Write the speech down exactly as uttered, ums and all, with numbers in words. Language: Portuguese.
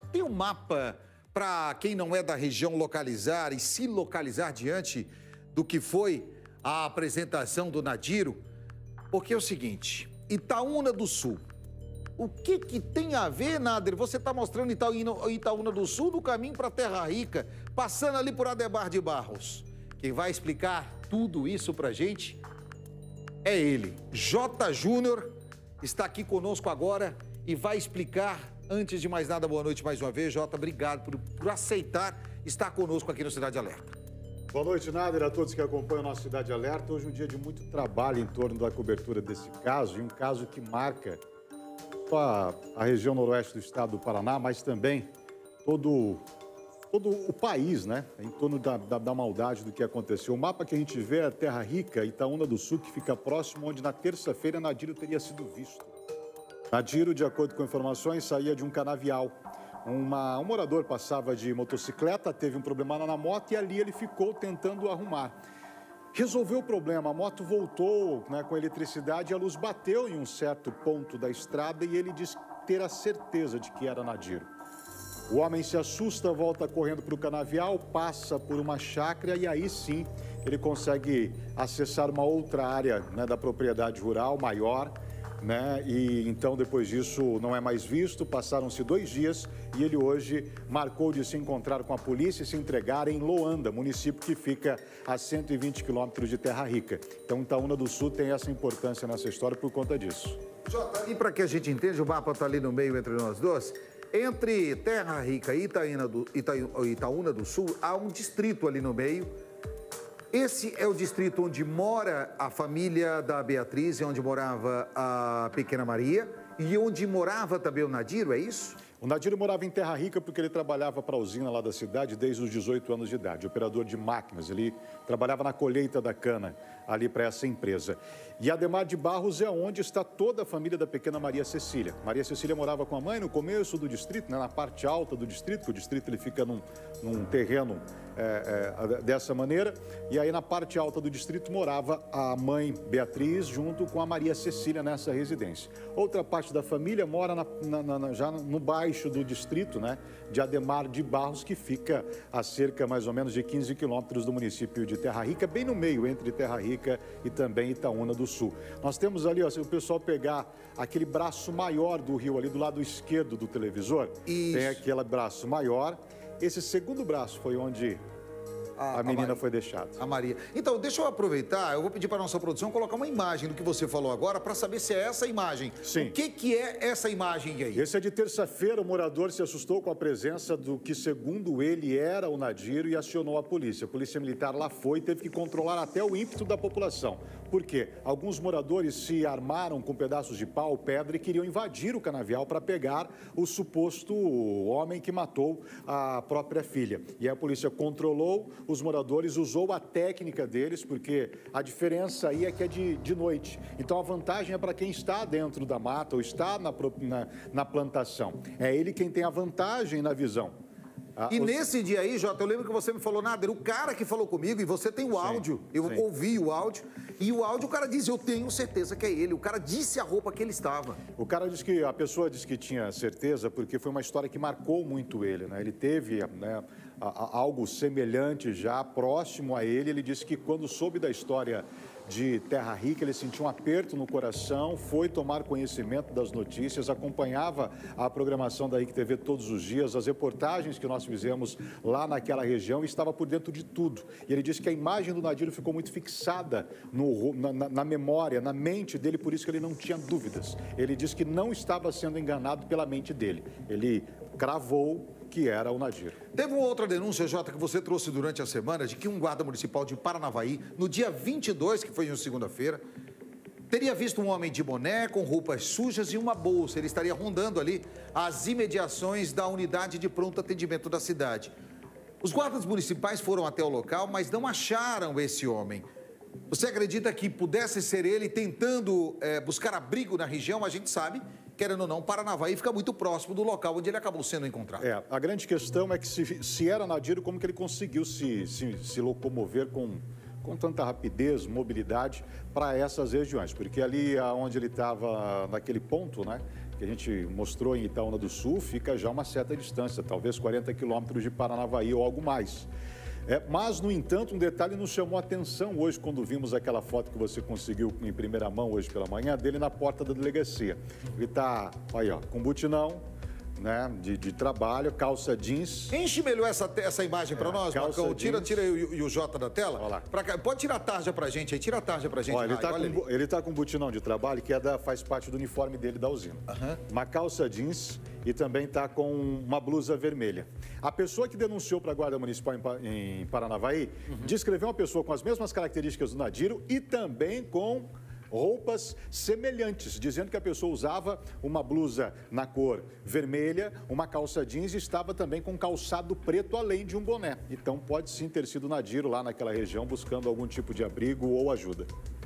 Tem um mapa para quem não é da região localizar e se localizar diante do que foi a apresentação do Nadiro? Porque é o seguinte, Itaúna do Sul. O que que tem a ver, Nader? Você está mostrando Itaúna, Itaúna do Sul no caminho para Terra Rica, passando ali por Ademar de Barros. Quem vai explicar tudo isso para a gente é ele. J. Júnior está aqui conosco agora e vai explicar. Antes de mais nada, boa noite mais uma vez. Jota, obrigado por, por aceitar estar conosco aqui no Cidade Alerta. Boa noite, Nader, a todos que acompanham a nossa Cidade Alerta. Hoje é um dia de muito trabalho em torno da cobertura desse caso, e um caso que marca só a região noroeste do estado do Paraná, mas também todo, todo o país, né? Em torno da, da, da maldade do que aconteceu. O mapa que a gente vê é Terra Rica, Itaúna do Sul, que fica próximo onde na terça-feira Nadiro teria sido visto. Nadiro, de acordo com informações, saía de um canavial. Uma, um morador passava de motocicleta, teve um problema na moto e ali ele ficou tentando arrumar. Resolveu o problema, a moto voltou, né, com eletricidade, a luz bateu em um certo ponto da estrada e ele diz ter a certeza de que era Nadiro. O homem se assusta, volta correndo para o canavial, passa por uma chácara e aí sim ele consegue acessar uma outra área, né, da propriedade rural maior. Né? E então depois disso não é mais visto, passaram-se dois dias e ele hoje marcou de se encontrar com a polícia e se entregar em Loanda, município que fica a cento e vinte quilômetros de Terra Rica. Então Itaúna do Sul tem essa importância nessa história por conta disso. Jota, e para que a gente entenda, o mapa está ali no meio entre nós dois, entre Terra Rica e Itaúna do, Ita, Itaúna do Sul, há um distrito ali no meio. Esse é o distrito onde mora a família da Beatriz, onde morava a pequena Maria e onde morava também o Nadiro, é isso? O Nadiro morava em Terra Rica porque ele trabalhava para a usina lá da cidade desde os dezoito anos de idade, operador de máquinas. Ele trabalhava na colheita da cana ali para essa empresa. E Ademar de Barros é onde está toda a família da pequena Maria Cecília. Maria Cecília morava com a mãe no começo do distrito, né, na parte alta do distrito, que o distrito ele fica num, num terreno é, é, dessa maneira. E aí na parte alta do distrito morava a mãe Beatriz junto com a Maria Cecília nessa residência. Outra parte da família mora na, na, na, já no baixo do distrito, né, de Ademar de Barros, que fica a cerca mais ou menos de quinze quilômetros do município de Terra Rica, bem no meio entre Terra Rica e também Itaúna do Sul. Nós temos ali, ó, se o pessoal pegar aquele braço maior do rio ali do lado esquerdo do televisor, Isso. Tem aquele braço maior. Esse segundo braço foi onde a, a menina a foi deixada. A Maria. Então, deixa eu aproveitar, eu vou pedir para a nossa produção colocar uma imagem do que você falou agora para saber se é essa imagem. Sim. O que que é essa imagem aí? Esse é de terça-feira, o morador se assustou com a presença do que, segundo ele, era o Nadiro e acionou a polícia. A polícia militar lá foi e teve que controlar até o ímpeto da população. Por quê? Alguns moradores se armaram com pedaços de pau, pedra e queriam invadir o canavial para pegar o suposto homem que matou a própria filha. E a polícia controlou, os moradores usou a técnica deles, porque a diferença aí é que é de, de noite. Então a vantagem é para quem está dentro da mata ou está na, na, na plantação. É ele quem tem a vantagem na visão. Ah, e os... nesse dia aí, Jota, eu lembro que você me falou, Nader, o cara que falou comigo, e você tem o sim, áudio, eu sim. ouvi o áudio, e o áudio o cara diz, eu tenho certeza que é ele, o cara disse a roupa que ele estava. O cara disse que, a pessoa disse que tinha certeza, porque foi uma história que marcou muito ele, né? Ele teve, né, a, a, algo semelhante já, próximo a ele, ele disse que quando soube da história de Terra Rica, ele sentiu um aperto no coração, foi tomar conhecimento das notícias, acompanhava a programação da R I C T V todos os dias, as reportagens que nós fizemos lá naquela região, e estava por dentro de tudo. E ele disse que a imagem do Nadiro ficou muito fixada no, na, na, na memória, na mente dele, por isso que ele não tinha dúvidas. Ele disse que não estava sendo enganado pela mente dele. Ele cravou que era o Nadiro. Teve uma outra denúncia, Jota, que você trouxe durante a semana, de que um guarda municipal de Paranavaí, no dia vinte e dois, que foi em segunda-feira, teria visto um homem de boné, com roupas sujas e uma bolsa. Ele estaria rondando ali as imediações da unidade de pronto atendimento da cidade. Os guardas municipais foram até o local, mas não acharam esse homem. Você acredita que pudesse ser ele tentando é, buscar abrigo na região? A gente sabe, querendo ou não, Paranavaí fica muito próximo do local onde ele acabou sendo encontrado. É, a grande questão é que se, se era Nadiro, como que ele conseguiu se, se, se locomover com, com tanta rapidez, mobilidade para essas regiões? Porque ali onde ele estava, naquele ponto, né, que a gente mostrou em Itaúna do Sul, fica já uma certa distância, talvez quarenta quilômetros de Paranavaí ou algo mais. É, mas, no entanto, um detalhe nos chamou a atenção hoje, quando vimos aquela foto que você conseguiu em primeira mão hoje pela manhã, dele na porta da delegacia. Ele está, aí, ó, com butinão, né, de, de trabalho, calça jeans. Enche melhor essa, essa imagem para é, nós, Marcão. Tira, tira aí o, o Jota da tela. Olha lá. Pra cá. Pode tirar a tarja pra gente aí, tira a tarja pra gente. Olha, ele, tá Olha com, ele tá com butinão de trabalho, que é da, faz parte do uniforme dele da usina. Uhum. Uma calça jeans e também tá com uma blusa vermelha. A pessoa que denunciou para a Guarda Municipal em, em Paranavaí uhum. descreveu uma pessoa com as mesmas características do Nadiro e também com roupas semelhantes, dizendo que a pessoa usava uma blusa na cor vermelha, uma calça jeans e estava também com calçado preto, além de um boné. Então pode sim ter sido Nadiro lá naquela região buscando algum tipo de abrigo ou ajuda.